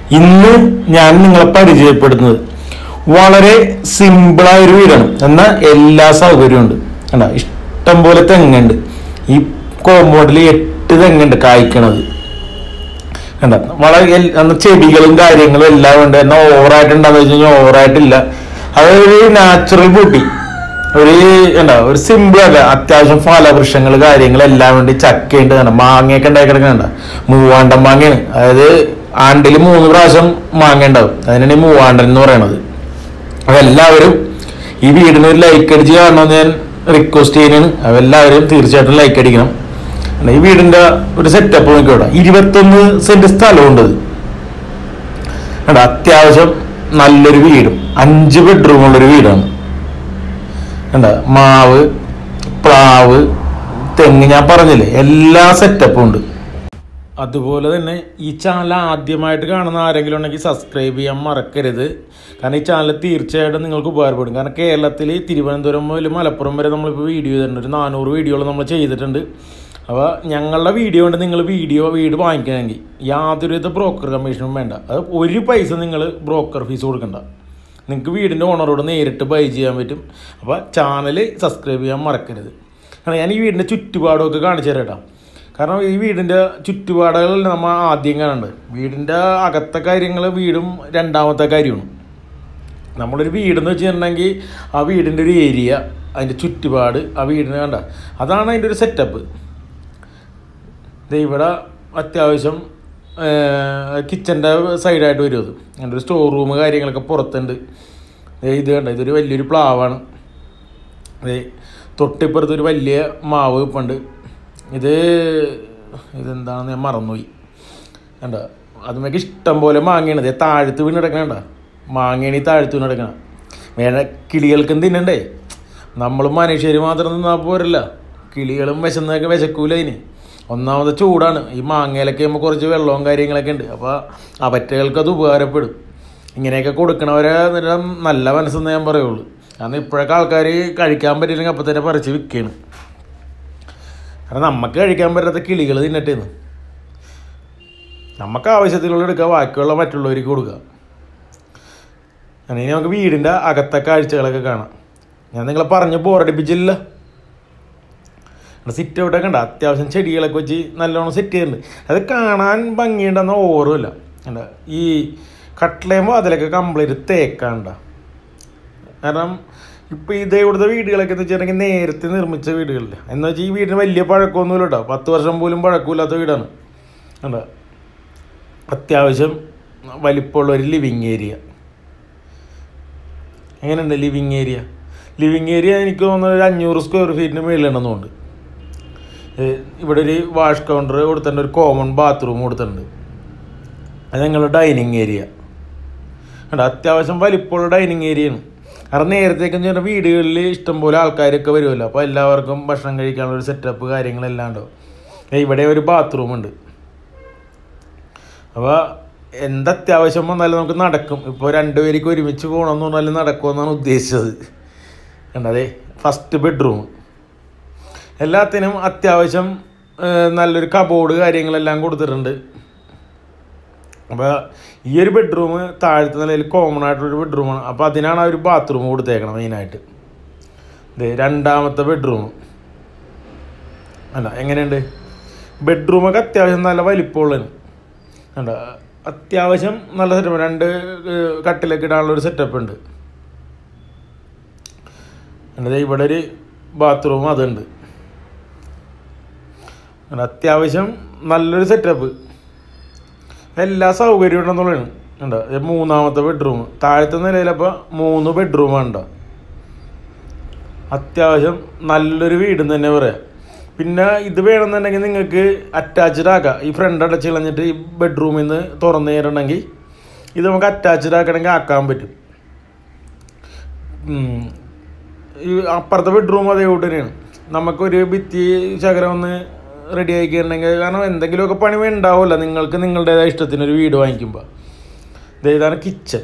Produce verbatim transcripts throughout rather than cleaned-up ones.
ഇന്ന് ഞാൻ നിങ്ങളെ പരിചയപ്പെടുന്നത് വളരെ സിമ്പിളായ ഒരു വീടാണ്. എന്നാൽ എല്ലാ സൗകര്യവും ഉണ്ട്. കണ്ട, ഇഷ്ടം പോലെ തെങ്ങുണ്ട്. ഈ കോമ്പൗണ്ടിൽ എട്ട് തെങ്ങുണ്ട് കായ്ക്കണത്. കണ്ട, വളരെ ചെടികളും കാര്യങ്ങളും എല്ലാം ഉണ്ട്. എന്നാൽ ഓവറായിട്ടുണ്ടാന്ന് വെച്ച് കഴിഞ്ഞാൽ ഓവറായിട്ടില്ല. അതൊരു നാച്ചുറൽ ബ്യൂട്ടി. ഒരു എന്താ ഒരു സിമ്പിൾ അല്ല. അത്യാവശ്യം ഫലവൃക്ഷങ്ങൾ കാര്യങ്ങളെല്ലാം വേണ്ടി ചക്കയുണ്ട്. കണ്ട, മാങ്ങയൊക്കെ ഉണ്ടായി കിടക്കണ്ട. മൂവാണ്ടൻ മാങ്ങയാണ്. അതായത് ആണ്ടിൽ മൂന്ന് പ്രാവശ്യം മാങ്ങ ഉണ്ടാവും. അതിനാണ് ഈ മൂവാണ്ടൻ എന്ന് പറയണത്. അതെല്ലാവരും ഈ വീടിന് ഒരു ലൈക്ക് അടിച്ച് കാണണമെന്ന് ഞാൻ റിക്വസ്റ്റ് ചെയ്യുന്നതാണ്. അതെല്ലാവരും തീർച്ചയായിട്ടും ലൈക്ക് അടിക്കണം. ഈ വീടിന്റെ ഒരു സെറ്റപ്പ് നോക്കിയോടെ ഇരുപത്തൊന്ന് സെന്റ് സ്ഥലമുണ്ട്. കണ്ട, അത്യാവശ്യം നല്ലൊരു വീടും അഞ്ച് ബെഡ്റൂമുള്ളൊരു വീടാണ്. കണ്ട, മാവ്, പ്ലാവ്, തെങ്ങ് ഞാൻ പറഞ്ഞില്ലേ, എല്ലാ സെറ്റപ്പും ഉണ്ട്. അതുപോലെ തന്നെ ഈ ചാനൽ ആദ്യമായിട്ട് കാണുന്ന ആരെങ്കിലും ഉണ്ടെങ്കിൽ സബ്സ്ക്രൈബ് ചെയ്യാൻ മറക്കരുത്. കാരണം ഈ ചാനൽ തീർച്ചയായിട്ടും നിങ്ങൾക്ക് ഉപകാരപ്പെടും. കാരണം കേരളത്തിൽ തിരുവനന്തപുരം മുതൽ മലപ്പുറം വരെ നമ്മളിപ്പോൾ വീഡിയോ ചെയ്തിട്ടുണ്ട്. ഒരു നാനൂറ് വീഡിയോകൾ നമ്മൾ ചെയ്തിട്ടുണ്ട്. അപ്പോൾ ഞങ്ങളുടെ വീഡിയോ കൊണ്ട് നിങ്ങൾ വീഡിയോ വീട് വാങ്ങിക്കണമെങ്കിൽ യാതൊരുവിധ ബ്രോക്കർ കമ്മീഷനും വേണ്ട. അത് ഒരു പൈസ നിങ്ങൾ ബ്രോക്കർ ഫീസ് കൊടുക്കണ്ട. നിങ്ങൾക്ക് വീടിൻ്റെ ഓണറോട് നേരിട്ട് ബൈ ചെയ്യാൻ പറ്റും. അപ്പോൾ ചാനൽ സബ്സ്ക്രൈബ് ചെയ്യാൻ മറക്കരുത്. കാരണം ഞാൻ ഈ വീടിൻ്റെ ചുറ്റുപാടമൊക്കെ കാണിച്ചു തരാം കേട്ടോ. കാരണം ഈ വീടിൻ്റെ ചുറ്റുപാടുകൾ നമ്മൾ ആദ്യം കാണുന്നുണ്ട്. വീടിൻ്റെ അകത്തെ കാര്യങ്ങൾ വീടും രണ്ടാമത്തെ കാര്യമാണ്. നമ്മളൊരു വീടെന്ന് വെച്ചിട്ടുണ്ടെങ്കിൽ ആ വീടിൻ്റെ ഒരു ഏരിയ, അതിൻ്റെ ചുറ്റുപാട്, ആ വീടിന് കണ്ട, അതാണ് അതിൻ്റെ ഒരു സെറ്റപ്പ്. ഇവിടെ അത്യാവശ്യം കിച്ചൻ്റെ സൈഡായിട്ട് വരും. അത് അതിൻ്റെ ഒരു സ്റ്റോർ റൂം കാര്യങ്ങളൊക്കെ പുറത്തുണ്ട്. ഇത് കണ്ട, ഇതൊരു വലിയൊരു പ്ലാവാണ്. തൊട്ടിപ്പുറത്ത് ഒരു വലിയ മാവ് ഇപ്പുണ്ട്. ഇത് ഇതെന്താണെന്ന് ഞാൻ മറന്നുപോയി. കണ്ട, അതുമൊക്കെ ഇഷ്ടം പോലെ മാങ്ങയാണ്. ഇതേ താഴ്ത്ത് വീണ് കിടക്കണണ്ട, മാങ്ങയാണ് ഈ താഴ്ത്ത് വീണ് കിടക്കണം. വേറെ കിളികൾക്കും തിന്നണ്ടേ. നമ്മൾ മനുഷ്യർ മാത്രം നിന്നാൽ പോരല്ല, കിളികളും വിശന്നൊക്കെ വിശക്കൂല. അതിന് ഒന്നാമത് ചൂടാണ്. ഈ മാങ്ങയിലൊക്കെ ആകുമ്പോൾ കുറച്ച് വെള്ളവും കാര്യങ്ങളൊക്കെ ഉണ്ട്. അപ്പോൾ അവറ്റകൾക്ക് അത് ഉപകാരപ്പെടും. ഇങ്ങനെയൊക്കെ കൊടുക്കണവരെ നല്ല മനസ്സെന്ന് ഞാൻ പറയുള്ളൂ. കാരണം ഇപ്പോഴൊക്കെ ആൾക്കാർ കഴിക്കാൻ പറ്റില്ലെങ്കിൽ അപ്പം തന്നെ പറിച്ച് വിൽക്കുകയാണ്. കാരണം നമുക്ക് കഴിക്കാൻ പറ്റാത്ത കിളികൾ തിന്നട്ടേന്ന്. നമുക്ക് ആവശ്യത്തിനുള്ള എടുക്കുക, ബാക്കിയുള്ള മറ്റുള്ളവർക്ക് കൊടുക്കുക. അങ്ങനെ നമുക്ക് വീടിൻ്റെ അകത്തെ കാഴ്ചകളൊക്കെ കാണാം. ഞാൻ നിങ്ങളെ പറഞ്ഞ് ബോറടിപ്പിച്ചില്ല. സിറ്റ് ഔട്ടൊക്കെ ഉണ്ട്. അത്യാവശ്യം ചെടികളൊക്കെ വെച്ച് നല്ലോണം സെറ്റ് ചെയ്യുന്നുണ്ട്. അത് കാണാൻ ഭംഗിയുണ്ടെന്ന് ഓർമ്മയില്ല. കണ്ട, ഈ കട്ടിലേമ്പോൾ അതിലൊക്കെ കംപ്ലീറ്റ് തേക്കാണ്ട. കാരണം ഇപ്പോൾ ഇതേ ഇവിടുത്തെ വീടുകളൊക്കെ എന്ന് വെച്ചിട്ടുണ്ടെങ്കിൽ നേരത്തെ നിർമ്മിച്ച വീടുകളില്ല. എന്ന് വെച്ചാൽ ഈ വീടിന് വലിയ പഴക്കമൊന്നുമില്ല കേട്ടോ. പത്ത് വർഷം പോലും പഴക്കമില്ലാത്ത വീടാണ്. കണ്ട, അത്യാവശ്യം വലിപ്പമുള്ളൊരു ലിവിങ് ഏരിയ. എങ്ങനെയുണ്ട് ലിവിങ് ഏരിയ? ലിവിങ് ഏരിയ എനിക്ക് തോന്നുന്നത് ഒരു അഞ്ഞൂറ് സ്ക്വയർ ഫീറ്റിന് മേളിലുണ്ടെന്നുണ്ട്. ഇവിടെ ഒരു വാഷ് കൗണ്ടർ കൊടുത്തിട്ടുണ്ട്, ഒരു കോമൺ ബാത്റൂം കൊടുത്തിട്ടുണ്ട്. അത് ഞങ്ങളുടെ ഡൈനിങ് ഏരിയ. കണ്ട, അത്യാവശ്യം വലിപ്പമുള്ള ഡൈനിങ് ഏരിയയാണ്. കാരണം നേരത്തേക്കെന്ന് പറഞ്ഞാൽ വീടുകളിൽ ഇഷ്ടംപോലെ ആൾക്കാരൊക്കെ വരുമല്ലോ. അപ്പോൾ എല്ലാവർക്കും ഭക്ഷണം കഴിക്കാനുള്ളൊരു സെറ്റപ്പ് കാര്യങ്ങളെല്ലാം ഉണ്ടാവും. ഇവിടെ ഒരു ബാത്റൂമുണ്ട്. അപ്പോൾ എന്തത്യാവശ്യം വന്നാലും നമുക്ക് നടക്കും. ഇപ്പോൾ രണ്ടുപേർക്ക് ഒരുമിച്ച് പോകണമെന്ന് പറഞ്ഞാലും നടക്കുമെന്നാണ് ഉദ്ദേശിച്ചത്. കണ്ടതേ ഫസ്റ്റ് ബെഡ്റൂം. എല്ലാത്തിനും അത്യാവശ്യം നല്ലൊരു കബോർഡ് കാര്യങ്ങളെല്ലാം കൊടുത്തിട്ടുണ്ട്. അപ്പോൾ ഈ ഒരു ബെഡ്റൂം താഴത്തെ നിലയിൽ കോമൺ ആയിട്ടുള്ളൊരു ബെഡ്റൂമാണ്. അപ്പോൾ അതിനാണ് ആ ഒരു ബാത്റൂം കൊടുത്തേക്കണം മെയിനായിട്ട്. ഇത് രണ്ടാമത്തെ ബെഡ്റൂം. അല്ല, എങ്ങനെയുണ്ട് ബെഡ്റൂമൊക്കെ? അത്യാവശ്യം നല്ല വലിപ്പമുള്ളതാണ്. കണ്ട, അത്യാവശ്യം നല്ല സെറ്റപ്പ്. രണ്ട് കട്ടിലൊക്കെ ഇടാനുള്ളൊരു സെറ്റപ്പ് ഉണ്ട്. കണ്ടത് ഇവിടെ ഒരു ബാത്റൂം അതുണ്ട്. അത്യാവശ്യം നല്ലൊരു സെറ്റപ്പ്, എല്ലാ സൗകര്യവും ഉണ്ടെന്നുള്ളതാണ്. ഉണ്ടോ? മൂന്നാമത്തെ ബെഡ്റൂം. താഴത്തെ നിലയിലപ്പോൾ മൂന്ന് ബെഡ്റൂമാണ് ഉണ്ടോ. അത്യാവശ്യം നല്ലൊരു വീടെന്ന് തന്നെ പറയാം. പിന്നെ ഇത് വേണമെന്നുണ്ടെങ്കിൽ നിങ്ങൾക്ക് അറ്റാച്ച്ഡ് ആക്കാം. ഈ ഫ്രണ്ട് അടച്ച് കളഞ്ഞിട്ട് ഈ ബെഡ്റൂമിൽ നിന്ന് തുറന്നു തരണമെങ്കിൽ ഇത് നമുക്ക് അറ്റാച്ച്ഡ് ആക്കണമെങ്കിൽ ആക്കാൻ പറ്റും. ഈ അപ്പുറത്തെ ബെഡ്റൂം അതേ കൂട്ട് തന്നെയാണ്. നമുക്കൊരു ഭിത്തി ശകലം ഒന്ന് റെഡി ആക്കിയിട്ടുണ്ടെങ്കിൽ, കാരണം എന്തെങ്കിലുമൊക്കെ പണി ഉണ്ടാവില്ല നിങ്ങൾക്ക് നിങ്ങളുടേതായ ഇഷ്ടത്തിനൊരു വീട് വാങ്ങിക്കുമ്പോൾ. ഇതാണ് കിച്ചൺ.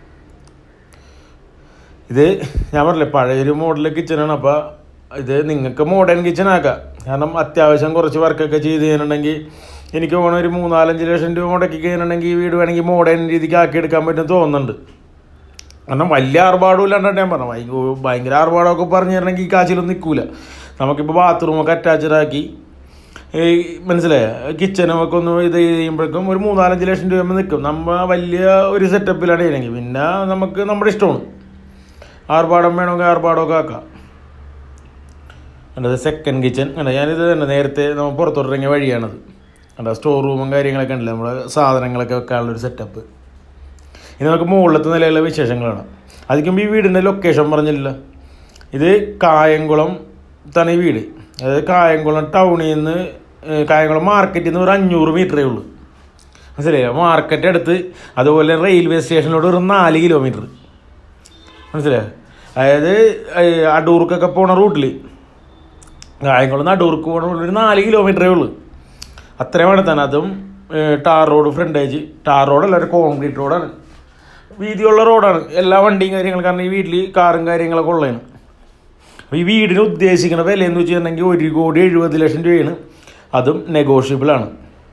ഇത് ഞാൻ പറഞ്ഞില്ലേ പഴയൊരു മോഡൽ കിച്ചണാണ്. അപ്പോൾ ഇത് നിങ്ങൾക്ക് മോഡേൺ കിച്ചൺ ആക്കാം. കാരണം അത്യാവശ്യം കുറച്ച് വർക്കൊക്കെ ചെയ്ത് ചെയ്യാനുണ്ടെങ്കിൽ എനിക്ക് തോന്നുന്നു ഒരു മൂന്നാലഞ്ച് ലക്ഷം രൂപ മുടക്കി കഴിഞ്ഞിട്ടുണ്ടെങ്കിൽ ഈ വീട് വേണമെങ്കിൽ മോഡേൺ രീതിക്ക് ആക്കി എടുക്കാൻ പറ്റും തോന്നുന്നുണ്ട്. കാരണം വലിയ ആർഭാടവും ഇല്ലാണ്ടാണ് ഞാൻ പറഞ്ഞു. ഭയങ്കര ആർഭാടമൊക്കെ പറഞ്ഞു തരണമെങ്കിൽ ഈ കാശിലൊന്നും നിൽക്കൂല. നമുക്കിപ്പോൾ ബാത്റൂമൊക്കെ അറ്റാച്ചഡാക്കി മനസ്സിലായ കിച്ചണുമൊക്കെ ഒന്ന് ഇത് ചെയ്യുമ്പോഴേക്കും ഒരു മൂന്നാലഞ്ച് ലക്ഷം രൂപ നിൽക്കും. നമ്മൾ വലിയ ഒരു സെറ്റപ്പിലാണ് ചെയ്യണമെങ്കിൽ. പിന്നെ നമുക്ക് നമ്മുടെ ഇഷ്ടമാണ്. ആർഭാടം വേണമെങ്കിൽ ആർഭാടമൊക്കെ ആക്കാം. കണ്ടത് സെക്കൻഡ് കിച്ചൺ കണ്ട. ഞാനിത് തന്നെ നേരത്തെ നമ്മൾ പുറത്തോട്ടിറങ്ങിയ വഴിയാണത്. കണ്ട സ്റ്റോർ റൂമും കാര്യങ്ങളൊക്കെ ഉണ്ടല്ലോ, നമ്മുടെ സാധനങ്ങളൊക്കെ വെക്കാനുള്ളൊരു സെറ്റപ്പ്. ഇനി നമുക്ക് മുകളിലത്തെ നിലയിലുള്ള വിശേഷങ്ങളാണ്. അതിക്കുമ്പോൾ ഈ വീടിൻ്റെ ലൊക്കേഷൻ പറഞ്ഞില്ല. ഇത് കായംകുളം താണ് ഈ വീട്. അതായത് കായംകുളം ടൗണിൽ നിന്ന് കായംകുളം മാർക്കറ്റിൽ നിന്ന് ഒരു അഞ്ഞൂറ് മീറ്ററേ ഉള്ളൂ. മനസ്സിലായോ? മാർക്കറ്റ് അടുത്ത്, അതുപോലെ റെയിൽവേ സ്റ്റേഷനിലോട്ട് ഒരു നാല് കിലോമീറ്റർ. മനസ്സിലായോ? അതായത് അടൂർക്കൊക്കെ പോണ റൂട്ടിൽ കായംകുളം അടൂർക്ക് പോണ റൂട്ടിൽ ഒരു നാല് കിലോമീറ്ററേ ഉള്ളൂ. അത്രയും അടുത്താണ്. അതും ടാർ റോഡ് ഫ്രണ്ടേജ്. ടാർ റോഡല്ല, ഒരു കോൺക്രീറ്റ് റോഡാണ്. വീതിയുള്ള റോഡാണ്. എല്ലാ വണ്ടിയും കാര്യങ്ങളും. കാരണം ഈ വീട്ടിൽ കാറും കാര്യങ്ങളൊക്കെ ഉള്ളതാണ്. അപ്പോൾ ഈ വീടിന് ഉദ്ദേശിക്കുന്ന വില എന്ന് വെച്ചിട്ടുണ്ടെങ്കിൽ ഒരു കോടി എഴുപത് ലക്ഷം രൂപയാണ്. അതും നെഗോഷ്യബിളാണ്.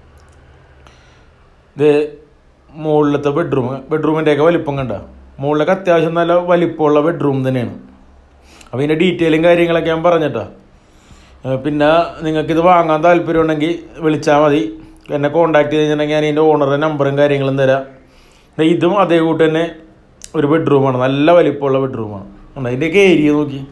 ഇത് മുകളിലത്തെ ബെഡ്റൂം. ബെഡ്റൂമിൻ്റെയൊക്കെ വലിപ്പം കണ്ട. മുകളിലൊക്കെ അത്യാവശ്യം നല്ല വലിപ്പമുള്ള ബെഡ്റൂം തന്നെയാണ്. അപ്പോൾ ഇതിൻ്റെ ഡീറ്റെയിലും കാര്യങ്ങളൊക്കെ ഞാൻ പറഞ്ഞിട്ടാ. പിന്നെ നിങ്ങൾക്കിത് വാങ്ങാൻ താല്പര്യം ഉണ്ടെങ്കിൽ വിളിച്ചാൽ മതി. എന്നെ കോൺടാക്ട് ചെയ്തിട്ടുണ്ടെങ്കിൽ ഞാൻ ഇതിൻ്റെ ഓണറുടെ നമ്പറും കാര്യങ്ങളും തരാം. ഇതും അതേ കൂട്ട് തന്നെ ഒരു ബെഡ്റൂമാണ്. നല്ല വലിപ്പമുള്ള ബെഡ്റൂമാണ്. അതിൻ്റെയൊക്കെ ഏരിയ നോക്കി.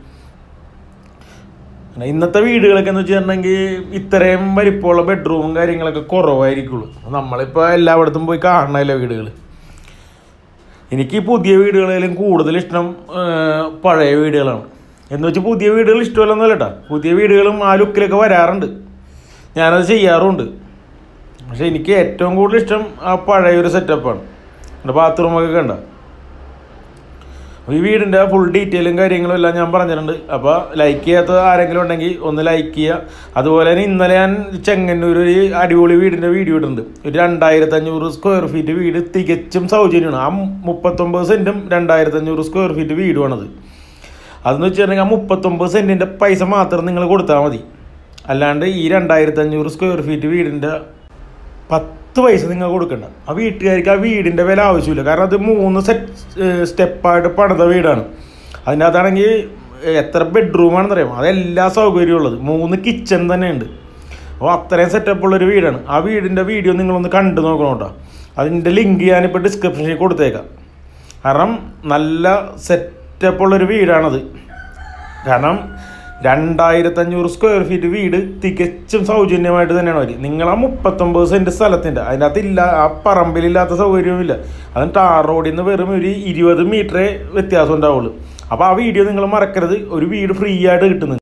ഇന്നത്തെ വീടുകളൊക്കെ എന്ന് വെച്ചിട്ടുണ്ടെങ്കിൽ ഇത്രയും വലിപ്പമുള്ള ബെഡ്റൂമും കാര്യങ്ങളൊക്കെ കുറവായിരിക്കുള്ളൂ. നമ്മളിപ്പോൾ എല്ലായിടത്തും പോയി കാണണമല്ലോ വീടുകൾ. എനിക്ക് പുതിയ വീടുകളിലും കൂടുതൽ ഇഷ്ടം പഴയ വീടുകളാണ്. എന്ന് വെച്ചാൽ പുതിയ വീടുകൾ ഇഷ്ടമല്ലെന്നല്ല കേട്ടോ. പുതിയ വീടുകളും ആ ലുക്കിലൊക്കെ വരാറുണ്ട്. ഞാനത് ചെയ്യാറുമുണ്ട്. പക്ഷെ എനിക്ക് ഏറ്റവും കൂടുതൽ ഇഷ്ടം ആ പഴയൊരു സെറ്റപ്പാണ്. എൻ്റെ ബാത്റൂമൊക്കെ കണ്ട. ഈ വീടിൻ്റെ ഫുൾ ഡീറ്റെയിലും കാര്യങ്ങളും എല്ലാം ഞാൻ പറഞ്ഞിട്ടുണ്ട്. അപ്പോൾ ലൈക്ക് ചെയ്യാത്ത ആരെങ്കിലും ഉണ്ടെങ്കിൽ ഒന്ന് ലൈക്ക് ചെയ്യുക. അതുപോലെ തന്നെ ഇന്നലെ ഞാൻ ചെങ്ങന്നൂർ ഒരു അടിപൊളി വീടിൻ്റെ വീഡിയോ ഇട്ടിട്ടുണ്ട്. ഒരു രണ്ടായിരത്തി അഞ്ഞൂറ് സ്ക്വയർ ഫീറ്റ് വീട് തികച്ചും സൗജന്യമാണ്. ആ മുപ്പത്തൊമ്പത് സെൻറ്റും രണ്ടായിരത്തി അഞ്ഞൂറ് സ്ക്വയർ ഫീറ്റ് വീടുമാണത്. അതെന്ന് വെച്ചിട്ടുണ്ടെങ്കിൽ ആ മുപ്പത്തൊമ്പത് സെൻറ്റിൻ്റെ പൈസ മാത്രം നിങ്ങൾ കൊടുത്താൽ മതി. അല്ലാണ്ട് ഈ രണ്ടായിരത്തി അഞ്ഞൂറ് സ്ക്വയർ ഫീറ്റ് വീടിൻ്റെ പത്ത് പൈസ നിങ്ങൾ കൊടുക്കണ്ട. ആ വീട്ടുകാർക്ക് ആ വീടിൻ്റെ വില ആവശ്യമില്ല. കാരണം അത് മൂന്ന് സെറ്റ് സ്റ്റെപ്പായിട്ട് പണിത വീടാണ്. അതിനകത്താണെങ്കിൽ എത്ര ബെഡ്റൂമാണെന്ന് അറിയാം. അതെല്ലാ സൗകര്യവും ഉള്ളത്. മൂന്ന് കിച്ചൺ തന്നെ ഉണ്ട്. അപ്പോൾ അത്രയും സെറ്റപ്പുള്ളൊരു വീടാണ്. ആ വീടിൻ്റെ വീഡിയോ നിങ്ങളൊന്ന് കണ്ടു നോക്കണം കേട്ടോ. അതിൻ്റെ ലിങ്ക് ഞാനിപ്പോൾ ഡിസ്ക്രിപ്ഷനിൽ കൊടുത്തേക്കാം. കാരണം നല്ല സെറ്റപ്പുള്ളൊരു വീടാണത്. കാരണം രണ്ടായിരത്തി അഞ്ഞൂറ് സ്ക്വയർ ഫീറ്റ് വീട് തികച്ചും സൗജന്യമായിട്ട് തന്നെയാണ് അവർ. നിങ്ങൾ ആ മുപ്പത്തൊമ്പത് സെൻറ്റ് സ്ഥലത്തിൻ്റെ അതിനകത്ത് ഇല്ല, ആ പറമ്പിലില്ലാത്ത സൗകര്യവുമില്ല. അതും ടാർ റോഡിൽ നിന്ന് വെറും ഒരു ഇരുപത് മീറ്ററേ വ്യത്യാസം ഉണ്ടാവുള്ളൂ. അപ്പോൾ ആ വീഡിയോ നിങ്ങൾ മറക്കരുത്. ഒരു വീട് ഫ്രീ ആയിട്ട് കിട്ടുന്നത്.